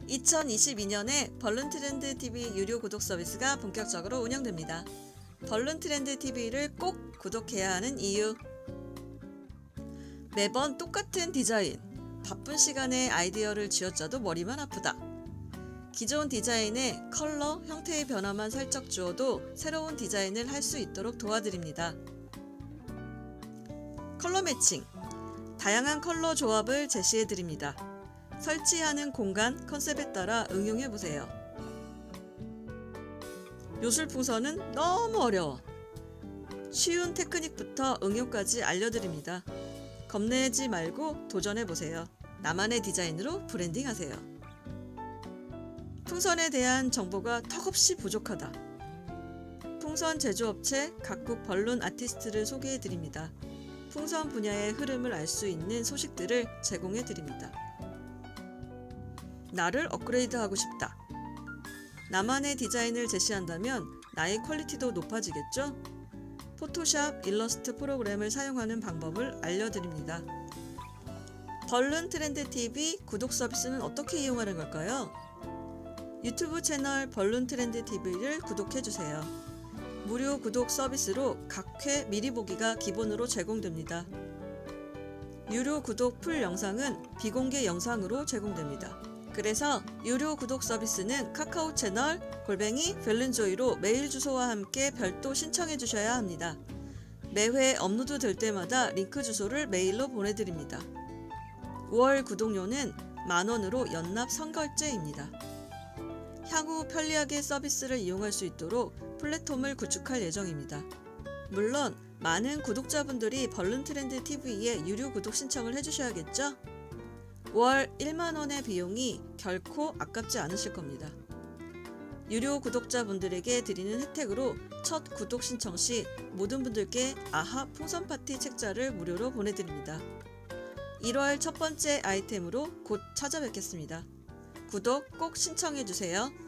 2022년에 벌룬트렌드TV 유료 구독 서비스가 본격적으로 운영됩니다. 벌룬트렌드TV를 꼭 구독해야 하는 이유. 매번 똑같은 디자인, 바쁜 시간에 아이디어를 쥐어짜도 머리만 아프다. 기존 디자인에 컬러, 형태의 변화만 살짝 주어도 새로운 디자인을 할 수 있도록 도와드립니다. 컬러 매칭, 다양한 컬러 조합을 제시해드립니다. 설치하는 공간, 컨셉에 따라 응용해보세요. 요술 풍선은 너무 어려워. 쉬운 테크닉부터 응용까지 알려드립니다. 겁내지 말고 도전해보세요. 나만의 디자인으로 브랜딩하세요. 풍선에 대한 정보가 턱없이 부족하다. 풍선 제조업체 각국 벌룬 아티스트를 소개해드립니다. 풍선 분야의 흐름을 알 수 있는 소식들을 제공해드립니다. 나를 업그레이드하고 싶다. 나만의 디자인을 제시한다면 나의 퀄리티도 높아지겠죠? 포토샵, 일러스트 프로그램을 사용하는 방법을 알려드립니다. 벌룬트렌드TV 구독 서비스는 어떻게 이용하는 걸까요? 유튜브 채널 벌룬트렌드TV를 구독해주세요. 무료 구독 서비스로 각 회 미리 보기가 기본으로 제공됩니다. 유료 구독 풀 영상은 비공개 영상으로 제공됩니다. 그래서 유료 구독 서비스는 카카오 채널 @벨룬조이로 메일 주소와 함께 별도 신청해 주셔야 합니다. 매회 업로드 될 때마다 링크 주소를 메일로 보내드립니다. 5월 구독료는 만원으로 연납 선결제입니다. 향후 편리하게 서비스를 이용할 수 있도록 플랫폼을 구축할 예정입니다. 물론 많은 구독자분들이 벌룬트렌드TV에 유료 구독 신청을 해주셔야겠죠? 월 1만원의 비용이 결코 아깝지 않으실 겁니다. 유료 구독자분들에게 드리는 혜택으로 첫 구독 신청 시 모든 분들께 아하 풍선 파티 책자를 무료로 보내드립니다. 1월 첫 번째 아이템으로 곧 찾아뵙겠습니다. 구독 꼭 신청해주세요.